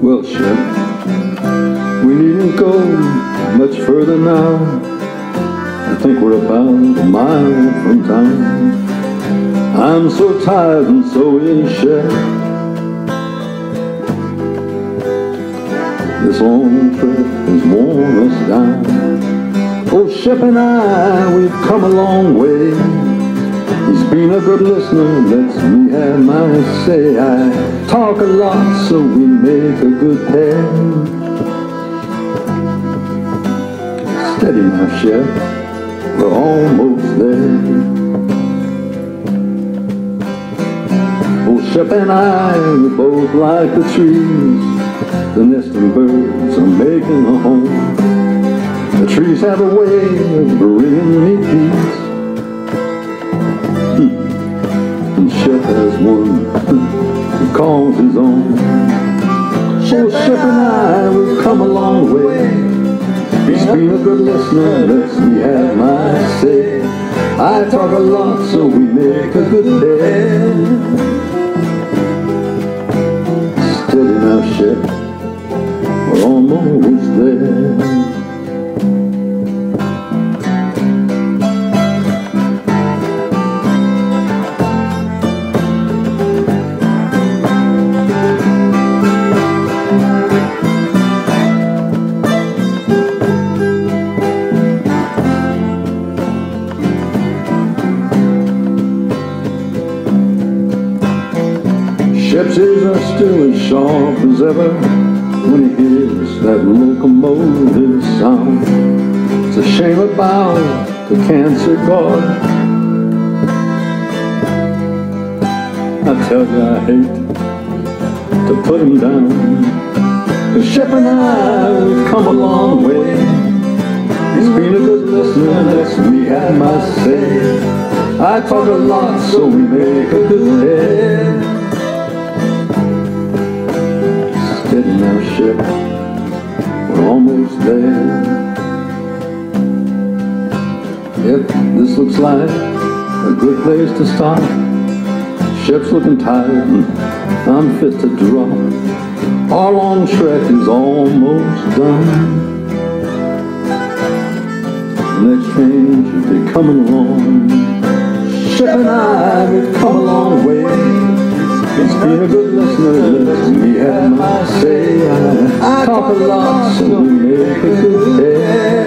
Well, Shep, we needn't go much further now. I think we're about a mile from town. I'm so tired and so is Shep. This long trip has worn us down. Oh, Shep and I, we've come a long way. He's been a good listener, lets me have my say. I talk a lot, so we make a good pair. Steady now, Shep, we're almost there. Oh, Shep and I, we both like the trees. The nesting birds are making a home. The trees have a way of bringing me peace. And Shep has one he calls his own. Oh, Shep and I, we've come a long way. He's been a good listener, lets me have my say. I talk a lot, so we make a good pair. Steady now, Shep, we're almost there. Shep's ears are still as sharp as ever when he hears that locomotive sound. It's a shame about the cancer god. I tell you, I hate to put him down. But Shep and I, we've come a long way. He's been a good listener, lets me have my say. I talk a lot, so we make a good pair. Steady now, Shep, we're almost there. Yep, this looks like a good place to stop. Shep's looking tired and I'm fit to drop. Our long trek is almost done. The next train should be coming along. Shep and I, we've come a long way. He's been a good listener, lets me have my say. I talk a lot, so we make a good pair.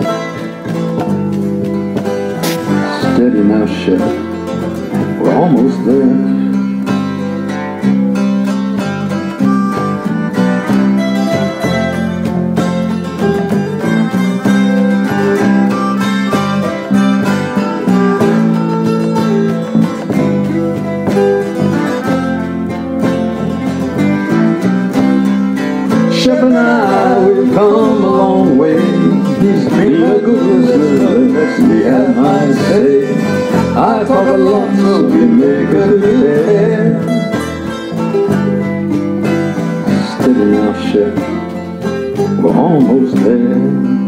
Steady now, Shep, we're almost there. Shep and I, we've come a long way. He's been a good listener, lets me have my say. I talk a lot, so we make a good pair. Steady now, Shep, we're almost there.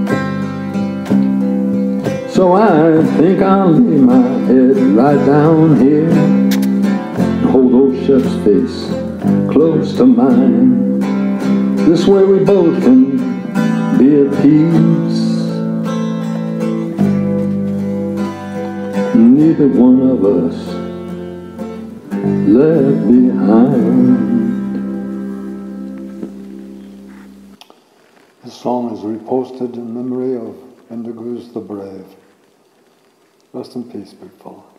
So I think I'll lay my head right down here and hold old Shep's face close to mine. This way we both can be at peace. Neither one of us left behind. This song is reposted in memory of Bendeguz the Brave. Rest in peace, big fella.